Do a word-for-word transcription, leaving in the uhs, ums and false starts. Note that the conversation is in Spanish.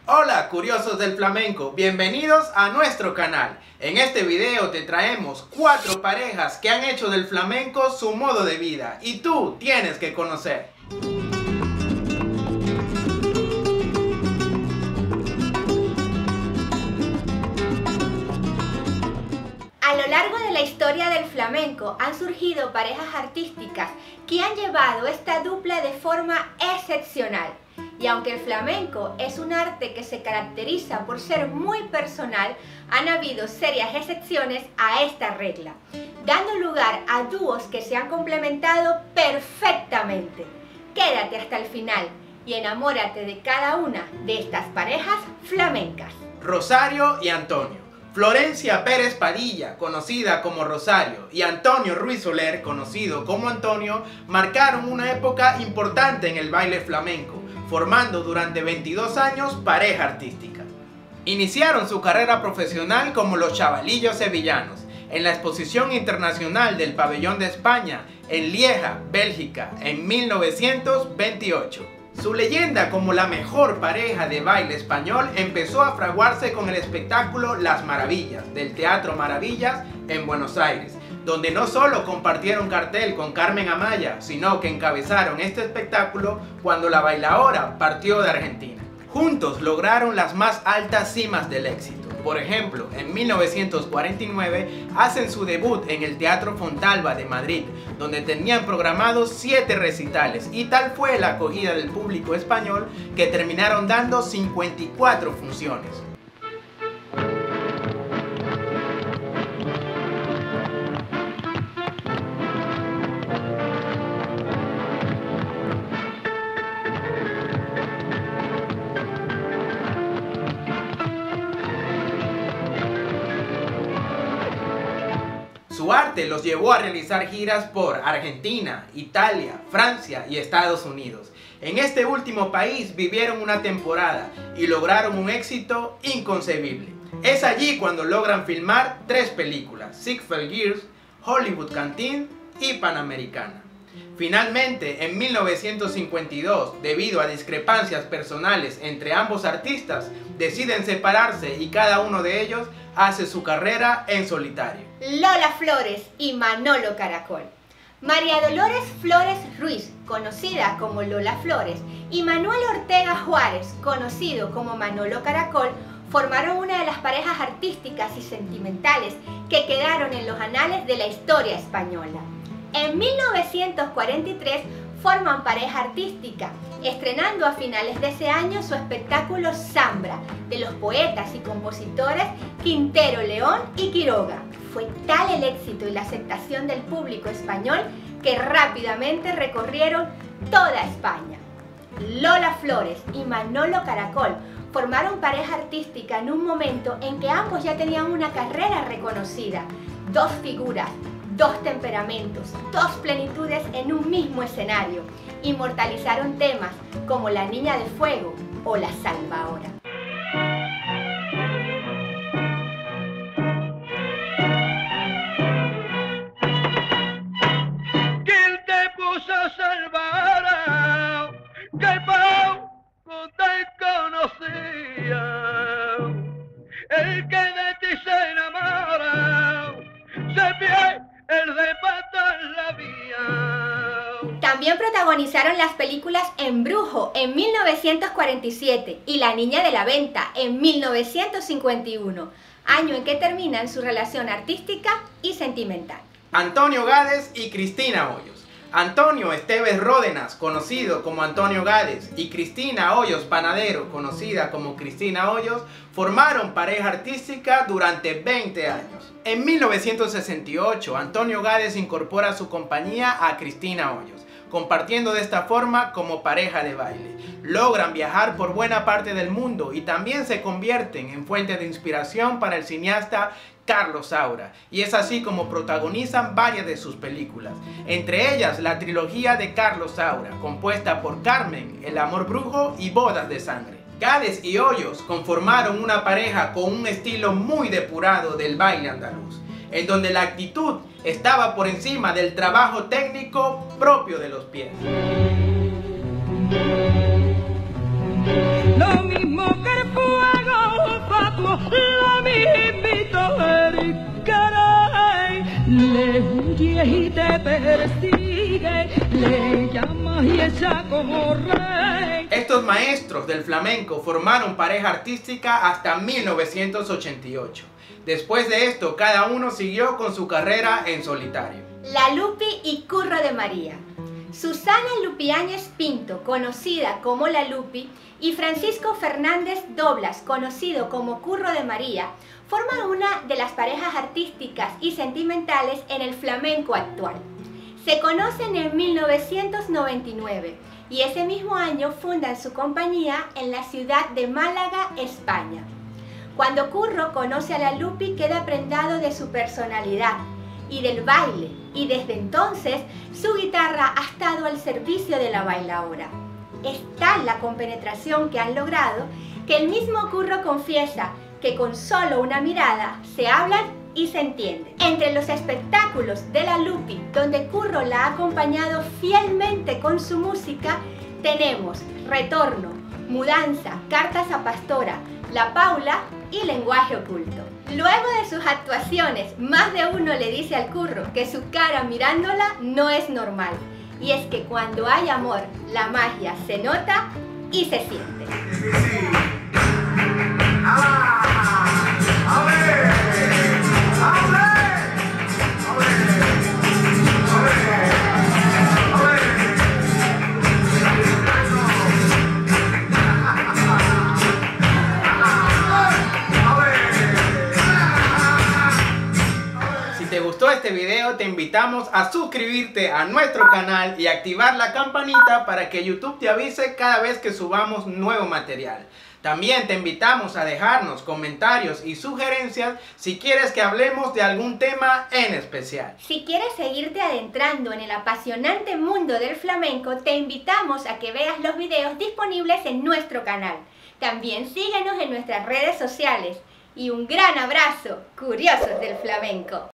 Hola curiosos del flamenco, bienvenidos a nuestro canal. En este video te traemos cuatro parejas que han hecho del flamenco su modo de vida y tú tienes que conocer. A lo largo de la historia del flamenco han surgido parejas artísticas que han llevado esta dupla de forma excepcional. Y aunque el flamenco es un arte que se caracteriza por ser muy personal, han habido serias excepciones a esta regla, dando lugar a dúos que se han complementado perfectamente. Quédate hasta el final y enamórate de cada una de estas parejas flamencas. Rosario y Antonio. Florencia Pérez Padilla, conocida como Rosario, y Antonio Ruiz Soler, conocido como Antonio, marcaron una época importante en el baile flamenco, formando durante veintidós años pareja artística. Iniciaron su carrera profesional como los Chavalillos Sevillanos, en la Exposición Internacional del Pabellón de España, en Lieja, Bélgica, en mil novecientos veintiocho. Su leyenda como la mejor pareja de baile español empezó a fraguarse con el espectáculo Las Maravillas, del Teatro Maravillas en Buenos Aires, donde no solo compartieron cartel con Carmen Amaya, sino que encabezaron este espectáculo cuando la bailaora partió de Argentina. Juntos lograron las más altas cimas del éxito. Por ejemplo, en mil novecientos cuarenta y nueve hacen su debut en el Teatro Fontalba de Madrid, donde tenían programados siete recitales, y tal fue la acogida del público español que terminaron dando cincuenta y cuatro funciones. Su arte los llevó a realizar giras por Argentina, Italia, Francia y Estados Unidos. En este último país vivieron una temporada y lograron un éxito inconcebible. Es allí cuando logran filmar tres películas: Ziegfeld Girls, Hollywood Canteen y Panamericana. Finalmente, en mil novecientos cincuenta y dos, debido a discrepancias personales entre ambos artistas, deciden separarse y cada uno de ellos hace su carrera en solitario. Lola Flores y Manolo Caracol. María Dolores Flores Ruiz, conocida como Lola Flores, y Manuel Ortega Juárez, conocido como Manolo Caracol, formaron una de las parejas artísticas y sentimentales que quedaron en los anales de la historia española. En mil novecientos cuarenta y tres forman pareja artística, estrenando a finales de ese año su espectáculo Zambra, de los poetas y compositores Quintero, León y Quiroga. Fue tal el éxito y la aceptación del público español que rápidamente recorrieron toda España. Lola Flores y Manolo Caracol formaron pareja artística en un momento en que ambos ya tenían una carrera reconocida, dos figuras, dos temperamentos, dos plenitudes en un mismo escenario. Inmortalizaron temas como La Niña de Fuego o La Salvadora. ¿Quién te puso a salvar? Que poco te conocía. El que de ti se enamora se pierde el de patar la vía. También protagonizaron las películas Embrujo en mil novecientos cuarenta y siete y La Niña de la Venta en mil novecientos cincuenta y uno, año en que terminan su relación artística y sentimental. Antonio Gades y Cristina Hoyos. Antonio Esteves Ródenas, conocido como Antonio Gades, y Cristina Hoyos Panadero, conocida como Cristina Hoyos, formaron pareja artística durante veinte años. En mil novecientos sesenta y ocho, Antonio Gades incorpora a su compañía a Cristina Hoyos, compartiendo de esta forma como pareja de baile. Logran viajar por buena parte del mundo y también se convierten en fuente de inspiración para el cineasta Carlos Saura, y es así como protagonizan varias de sus películas, entre ellas la trilogía de Carlos Saura, compuesta por Carmen, El Amor Brujo y Bodas de Sangre. Gades y Hoyos conformaron una pareja con un estilo muy depurado del baile andaluz, en donde la actitud estaba por encima del trabajo técnico propio de los pies. Lo mismo que persigue, le llamas y ella corre. Estos maestros del flamenco formaron pareja artística hasta mil novecientos ochenta y ocho. Después de esto, cada uno siguió con su carrera en solitario. La Lupi y Curro de María. Susana Lupiáñez Pinto, conocida como La Lupi, y Francisco Fernández Doblas, conocido como Curro de María, forman una de las parejas artísticas y sentimentales en el flamenco actual. Se conocen en mil novecientos noventa y nueve y ese mismo año fundan su compañía en la ciudad de Málaga, España. Cuando Curro conoce a La Lupi, queda prendado de su personalidad y del baile, y desde entonces su guitarra ha estado al servicio de la bailaora. Es tal la compenetración que han logrado que el mismo Curro confiesa que con solo una mirada se hablan y se entienden. Entre los espectáculos de La Lupi, donde Curro la ha acompañado fielmente con su música, tenemos Retorno, Mudanza, Cartas a Pastora, La Paula y Lenguaje Oculto. Luego de sus actuaciones, más de uno le dice al Curro que su cara mirándola no es normal. Y es que cuando hay amor, la magia se nota y se siente. Si te gustó este video, te invitamos a suscribirte a nuestro canal y activar la campanita para que YouTube te avise cada vez que subamos nuevo material. También te invitamos a dejarnos comentarios y sugerencias si quieres que hablemos de algún tema en especial. Si quieres seguirte adentrando en el apasionante mundo del flamenco, te invitamos a que veas los videos disponibles en nuestro canal. También síguenos en nuestras redes sociales. Y un gran abrazo, curiosos del flamenco.